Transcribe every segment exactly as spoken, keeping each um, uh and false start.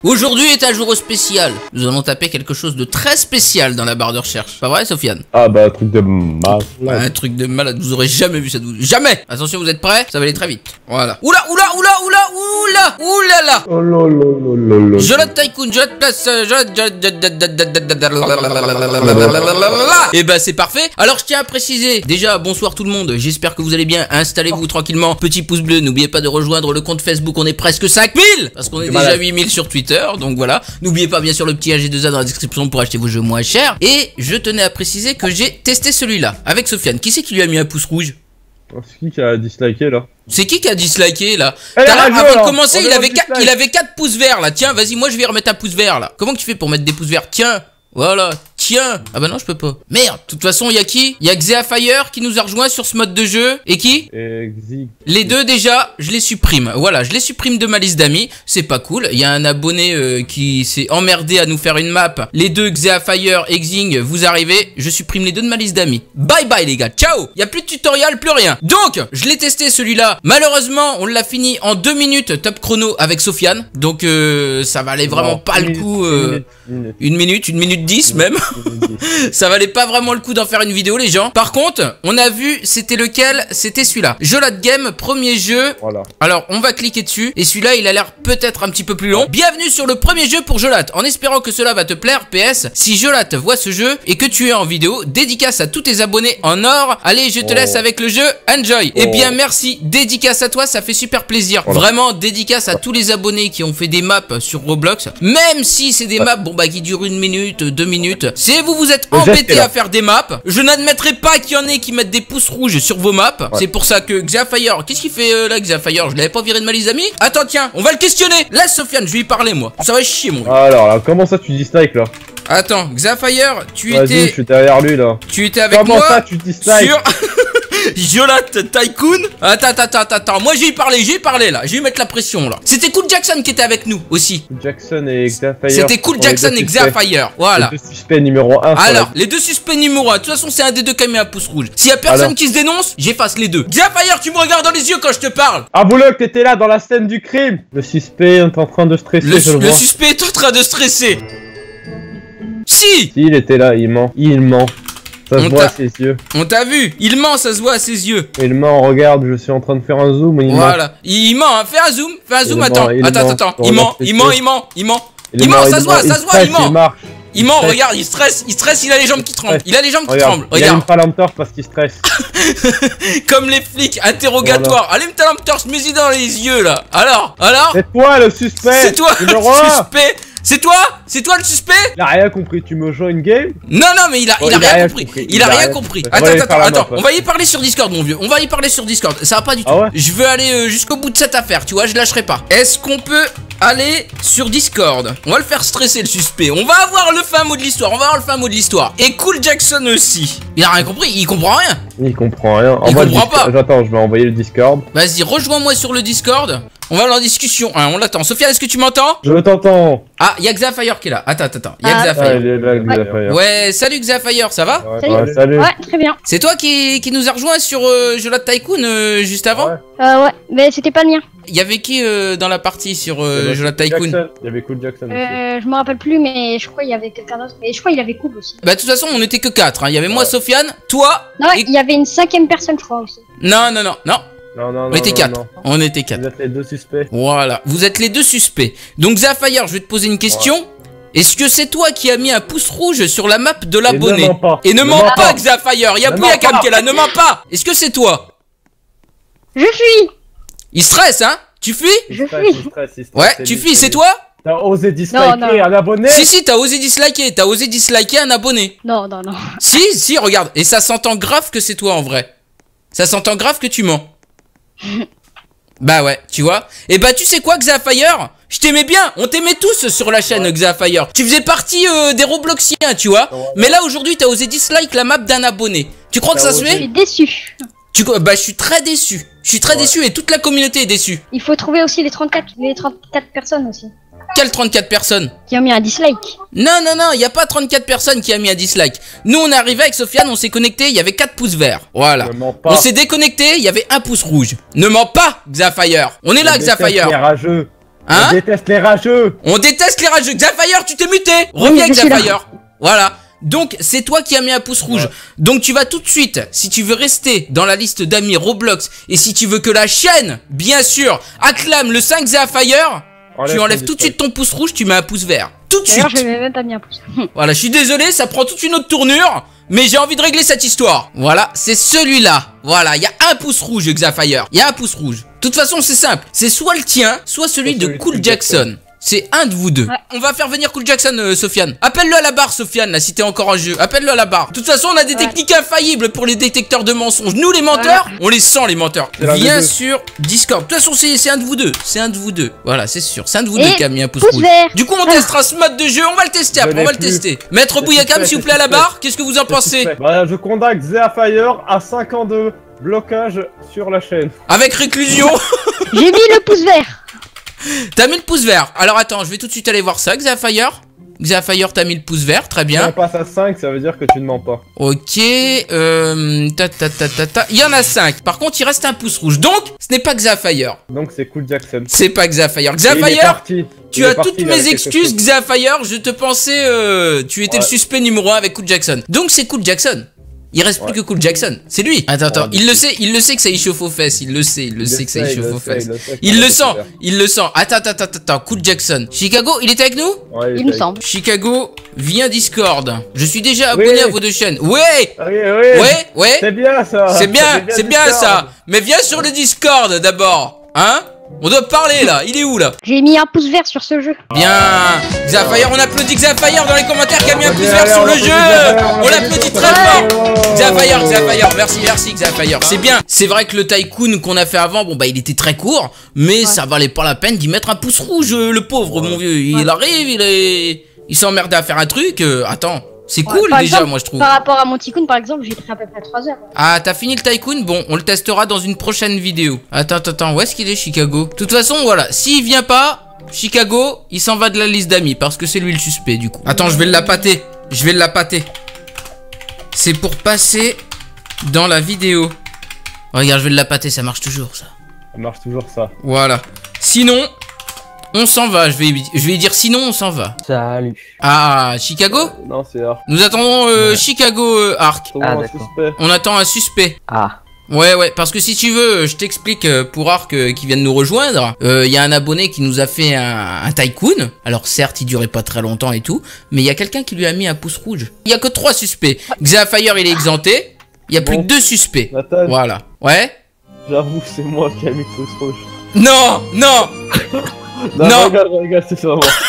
Aujourd'hui est un jour spécial. Nous allons taper quelque chose de très spécial dans la barre de recherche. Pas vrai, Sofiane? Ah bah un truc de malade. Un truc de malade, vous aurez jamais vu ça de vous. Jamais. Attention, vous êtes prêts? Ça va aller très vite. Voilà. Oula, oula, oula, oula, oula, oula là. Oh là là là là là. Jolat Tycoon, Jolat Place, Jolat... Et bah c'est parfait. Alors je tiens à préciser, déjà bonsoir tout le monde, j'espère que vous allez bien, installez-vous tranquillement, petit pouce bleu, n'oubliez pas de rejoindre le compte Facebook, on est presque cinq mille, parce qu'on est déjà huit mille sur Twitter, donc voilà. N'oubliez pas bien sûr le petit A G deux A dans la description pour acheter vos jeux moins chers. Et je tenais à préciser que j'ai testé celui-là, avec Sofiane. Qui c'est qui lui a mis un pouce rouge? C'est qui qui a disliké là? C'est qui qui a disliké là? Hey, Avant radio, de commencer, il avait, quatre, dislike. il avait quatre pouces verts là. Tiens, vas-y, moi je vais remettre un pouce vert là. Comment tu fais pour mettre des pouces verts? Tiens, voilà. Tiens. Ah bah non, je peux pas. Merde. De toute façon, il y a qui? Il y a Xeafire qui nous a rejoint sur ce mode de jeu. Et qui? Exi. Les deux déjà, je les supprime. Voilà, je les supprime de ma liste d'amis. C'est pas cool. Il y a un abonné euh, qui s'est emmerdé à nous faire une map. Les deux, Xeafire, Exing, vous arrivez. Je supprime les deux de ma liste d'amis. Bye bye les gars. Ciao. Il y a plus de tutoriel, plus rien. Donc, je l'ai testé celui-là. Malheureusement, on l'a fini en deux minutes top chrono avec Sofiane. Donc, euh, ça valait vraiment Non, pas le coup. Euh, une minute, une minute, une minute dix même. Ça valait pas vraiment le coup d'en faire une vidéo les gens. Par contre, on a vu c'était lequel? C'était celui-là. Jolat Game, premier jeu. Voilà. Alors on va cliquer dessus. Et celui-là il a l'air peut-être un petit peu plus long. Bienvenue sur le premier jeu pour Jolat. En espérant que cela va te plaire. P S, si Jolat voit ce jeu et que tu es en vidéo, dédicace à tous tes abonnés en or. Allez, je te Oh. laisse avec le jeu. Enjoy. Oh. Et bien merci, dédicace à toi, ça fait super plaisir. Voilà. Vraiment dédicace à tous les abonnés qui ont fait des maps sur Roblox. Même si c'est des maps bon bah qui durent une minute, deux minutes. Si vous vous êtes Le geste est embêté là. à faire des maps, je n'admettrai pas qu'il y en ait qui mettent des pouces rouges sur vos maps. Ouais. C'est pour ça que Xeafire, qu'est-ce qu'il fait euh, là Xeafire? Je l'avais pas viré de ma liste d'amis. Attends tiens, on va le questionner. Laisse Sofiane, je vais y parler moi. Ça va chier mon gars. Alors là, comment ça tu dislikes là? Attends, Xeafire, tu Vas-y, étais je suis derrière lui là. tu étais avec Comment moi ça tu dislikes? sur Jolat Tycoon. Attends, attends, attends, attends. Moi j'ai y parlé, j'ai y parlé là. Je vais y mettre la pression là. C'était Cool Jackson qui était avec nous aussi. Jackson et Xeafire. C'était Cool Jackson et Xeafire. Voilà. Les deux suspects numéro un. Alors, les deux suspects numéro un. De toute façon, c'est un des deux qui a mis un pouce rouge. S'il y a personne Alors. qui se dénonce, j'efface les deux. Xeafire, tu me regardes dans les yeux quand je te parle. Ah Bouloc, t'étais là dans la scène du crime. Le suspect est en train de stresser, Le, je le le vois. suspect est en train de stresser. Si, Si, il était là, il ment. Il ment. Ça se On voit t'a- à ses yeux. on t'a vu. Il ment, ça se voit à ses yeux. Il ment, regarde, je suis en train de faire un zoom. Il ment. Voilà. Il ment, hein. Fais un zoom. Fais un zoom, ment, attends. il Attends, ment. attends. Regarde Il ment, ses il ment, yeux. il ment, il ment. Il Il est ment, mort, ça il se voit, ment, ça il se voit, il stresse, ment. Il marche. Il ment, stresse. regarde, il stresse, il stresse, il a les jambes qui tremblent. Il a les jambes qui Regarde, tremblent. il allume Regarde. pas la torche parce qu'il stresse. Comme les flics, interrogatoire. Allume ta lampe torche, mets-y dans les yeux là. Alors, alors. C'est toi le suspect. C'est toi le numéro un. suspect. C'est toi C'est toi le suspect? Il a rien compris, tu me joues une game? Non, non, mais il a, Oh, il a rien compris. Il a rien compris. On va Attends, aller attends, faire la attends. map, On va y parler sur Discord, mon vieux. On va y parler sur Discord. Ça va pas du tout. Ah ouais? Je veux aller euh, jusqu'au bout de cette affaire, tu vois, je lâcherai pas. Est-ce qu'on peut aller sur Discord? On va le faire stresser, le suspect. On va avoir le fin mot de l'histoire. On va avoir le fin mot de l'histoire. Et Cool Jackson aussi. Il a rien compris. Il comprend rien. Il comprend rien. Il Envoie le comprend Discord. pas. Attends, je vais envoyer le Discord. Vas-y, rejoins-moi sur le Discord. On va aller en discussion. Hein, on l'attend. Sophia, est-ce que tu m'entends? Je t'entends. Ah, il y a Xeafire qui est là. Attends, attends, attends. Il y a Ah. Xeafire. Ah, il est là, Xeafire. Ouais, salut Xeafire, ça va? Ouais, Salut. ouais, salut. Ouais, très bien. C'est toi qui, qui nous a rejoint sur euh, Jolat Tycoon euh, juste avant? Ouais. Euh, ouais, mais c'était pas le mien. Il y avait qui euh, dans la partie sur Il y euh, avait Jolat Cool Tycoon? Jackson. Il y avait Cool Jackson aussi. Euh, je me rappelle plus, mais je crois qu'il y avait quelqu'un d'autre. Mais je crois qu'il avait Cool aussi. Bah de toute façon on était que quatre, hein. Il y avait moi, Ouais. Sofiane, toi Non, et... il y avait une cinquième personne, je crois aussi. Non, non, non, non, Non, non, non. on était non, quatre, non. on était quatre. Vous êtes les deux suspects. Voilà, vous êtes les deux suspects. Donc Xeafire, je vais te poser une question. Est-ce que c'est toi qui as mis un pouce rouge sur la map de l'abonné? ne mens pas. Et ne Ne ment mens pas pas. Xeafire, il y a Ne Bouyakam mens pas. qui est là, ne mens pas. Est-ce que c'est toi? Je fuis. Il stresse, hein? Tu fuis? Je Il stresse, fuis. il stresse, il stresse, Ouais, c'est tu lui, fuis, c'est lui. toi? T'as osé disliker Non, non. un abonné? Si, si, t'as osé disliker, t'as osé disliker un abonné. Non, non, non. Si, si, regarde. Et ça s'entend grave que c'est toi en vrai. Ça s'entend grave que tu mens. Bah ouais, tu vois. Et bah tu sais quoi, Xeafire? Je t'aimais bien, on t'aimait tous sur la chaîne, Xeafire. Tu faisais partie euh, des Robloxiens, tu vois. Ouais. Mais là aujourd'hui t'as osé dislike la map d'un abonné. Tu crois que T'as ça se osé. Je fait? suis déçu. Tu Bah je suis très déçu. Je suis très Ouais. déçu et toute la communauté est déçue. Il faut trouver aussi les trente-quatre, les trente-quatre personnes aussi. Quelles trente-quatre personnes? Qui ont mis un dislike. Non, non, non, il n'y a pas trente-quatre personnes qui a mis un dislike. Nous, on est arrivé avec Sofiane, on s'est connecté, il y avait quatre pouces verts. Voilà. Ne mens pas. On s'est déconnecté, il y avait un pouce rouge. Ne mens pas, Xeafire. On est là, Je déteste Xeafire. les rageux. Hein? On déteste les rageux. On déteste les rageux. Xafire, tu t'es muté. Reviens, Xafire. Voilà. Donc, c'est toi qui as mis un pouce rouge. Ouais. Donc, tu vas tout de suite, si tu veux rester dans la liste d'amis Roblox, et si tu veux que la chaîne, bien sûr, acclame le cinq Xafire, tu enlèves tout de suite ton pouce rouge, tu mets un pouce vert. Tout de suite. D'ailleurs, je vais même pas mis un pouce. Voilà, je suis désolé, ça prend toute une autre tournure, mais j'ai envie de régler cette histoire. Voilà, c'est celui-là. Voilà, il y a un pouce rouge, Xafire. Il y a un pouce rouge. De toute façon, c'est simple. C'est soit le tien, soit celui de Cool Jackson. C'est un de vous deux. Ouais. On va faire venir Cool Jackson, euh, Sofiane. Appelle-le à la barre, Sofiane, là, si t'es encore en jeu. Appelle-le à la barre. De toute façon, on a des ouais. techniques infaillibles pour les détecteurs de mensonges. Nous, les menteurs, ouais. on les sent, les menteurs. Viens sur Discord. De toute façon, c'est un de vous deux. C'est un de vous deux. Voilà, c'est sûr. C'est un de vous Et deux qui a mis un pouce, pouce rouge. Vert. Du coup, on voilà. testera ce mode de jeu. On va le tester après. On va le tester. Maître Bouyakam, s'il vous plaît, à la barre. Qu'est-ce que vous en pensez? Bah, je condamne Xafire à cinq ans de blocage sur la chaîne. Avec réclusion. J'ai mis le pouce vert. T'as mis le pouce vert. Alors attends, je vais tout de suite aller voir ça. Xafire. Xafire, t'as mis le pouce vert, très bien. Si on passe à cinq, ça veut dire que tu ne mens pas. Ok, euh... Ta, ta, ta, ta, ta. Il y en a cinq. Par contre, il reste un pouce rouge. Donc, ce n'est pas Xafire. Donc, c'est Cool Jackson. C'est pas Xafire. Xafire, tu as toutes mes excuses, Xafire. Je te pensais... Euh... Tu étais ouais. le suspect numéro un avec Cool Jackson. Donc, c'est Cool Jackson. Il reste ouais. plus que Cool Jackson, c'est lui. Attends, attends, ouais, il le sait, il le sait que ça y chauffe aux fesses, il le sait, il le il sait que ça y chauffe aux fesses. Il le sent, il le sent. Attends, attends, attends, attends, Cool Jackson. Chicago, il était avec nous? Ouais, il me semble. Chicago, viens Discord. Je suis déjà abonné oui. à vos deux chaînes. Ouais, oui, oui. ouais, ouais. C'est bien ça. C'est bien, c'est bien, bien ça. Mais viens sur le Discord d'abord, hein? On doit parler là, il est où là? J'ai mis un pouce vert sur ce jeu. Bien, Xafire, on applaudit Xafire dans les commentaires qui a mis un pouce vert sur le jeu. On l'applaudit très fort. Xafire, Xafire, merci, merci Xafire. C'est bien, c'est vrai que le tycoon qu'on a fait avant, bon bah il était très court, mais ouais. ça valait pas la peine d'y mettre un pouce rouge, le pauvre mon vieux. Il ouais. arrive, il est, il s'est emmerdé à faire un truc. Euh, attends. C'est ouais, cool déjà, exemple, moi je trouve. Par rapport à mon tycoon, par exemple, j'ai pris à peu près trois heures. Ah, t'as fini le tycoon? Bon, on le testera dans une prochaine vidéo. Attends, attends, attends, où est-ce qu'il est, Chicago? De toute façon, voilà, s'il vient pas, Chicago, il s'en va de la liste d'amis parce que c'est lui le suspect du coup. Attends, je vais la pâter. Je vais la pâter. C'est pour passer dans la vidéo. Regarde, je vais la pâter, ça marche toujours ça. Ça marche toujours ça. Voilà. Sinon... On s'en va, je vais, je vais dire sinon on s'en va. Salut. Ah, Chicago? euh, Non, c'est Ark. Nous attendons euh, ouais. Chicago euh, Ark. Ah, on attend un suspect. Ah. Ouais, ouais, parce que si tu veux, je t'explique euh, pour Ark euh, qui vient de nous rejoindre. Il euh, y a un abonné qui nous a fait un, un tycoon. Alors certes, il durait pas très longtemps et tout, mais il y a quelqu'un qui lui a mis un pouce rouge. Il y a que trois suspects. Xafire, il est exempté. Il y a plus bon. que deux suspects. Nathan, voilà. Ouais. J'avoue, c'est moi qui ai mis le pouce rouge. Non, non. Non, non, regarde, regarde, c'est ça.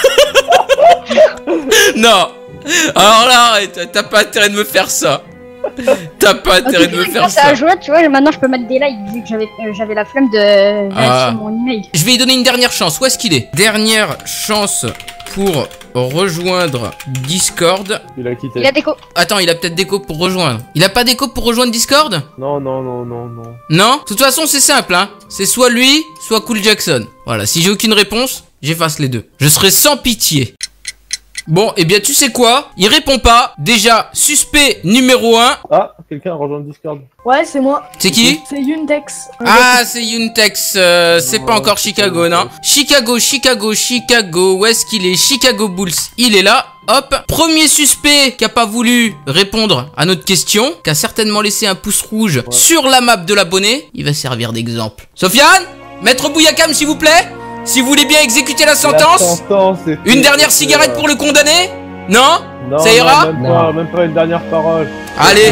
Non. Alors là, arrête, t'as pas intérêt de me faire ça. T'as pas intérêt de me faire ça. À jouer, tu vois, maintenant je peux mettre des likes vu que j'avais euh, j'avais la flemme de ah. sur mon email. Je vais lui donner une dernière chance. Où est-ce qu'il est? Dernière chance pour rejoindre Discord. Il a quitté. Il a déco. Attends, il a peut-être déco pour rejoindre. Il a pas déco pour rejoindre Discord? Non, non, non, non, non. Non? De toute façon, c'est simple, hein. C'est soit lui, soit Cool Jackson. Voilà, si j'ai aucune réponse, j'efface les deux. Je serai sans pitié. Bon, et eh bien tu sais quoi? Il répond pas. Déjà, suspect numéro un. Ah, quelqu'un a rejoint le Discord. Ouais, c'est moi. C'est qui? C'est Yuntex. Ah, c'est Yuntex. Euh, c'est pas encore Chicago, non? Chicago, Chicago, Chicago. Où est-ce qu'il est? Chicago Bulls. Il est là. Hop. Premier suspect qui a pas voulu répondre à notre question, qui a certainement laissé un pouce rouge ouais. sur la map de l'abonné. Il va servir d'exemple. Sofiane? Maître Bouyakam, s'il vous plaît? Si vous voulez bien exécuter la sentence, la sentence une dernière cigarette pour le condamner? Non, non ça ira? Non, même, pas, même pas une dernière parole. Allez.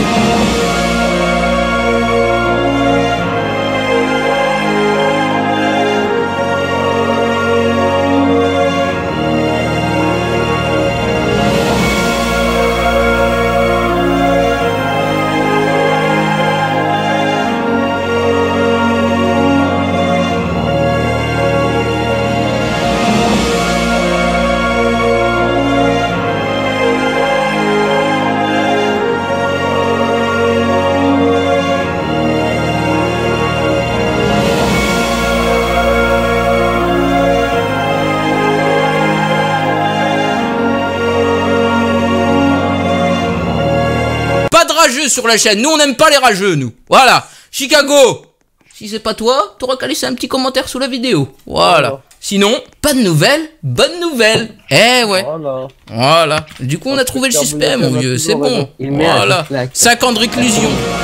Rageux sur la chaîne, nous on n'aime pas les rageux nous. Voilà, Chicago, si c'est pas toi, t'auras qu'à laisser un petit commentaire sous la vidéo. Voilà, Sinon, pas de nouvelles, bonne nouvelle. Eh ouais, Voilà. voilà. Du coup, on a trouvé le suspect, mon vieux, c'est bon. Il met un Voilà. claque. cinq ans de réclusion.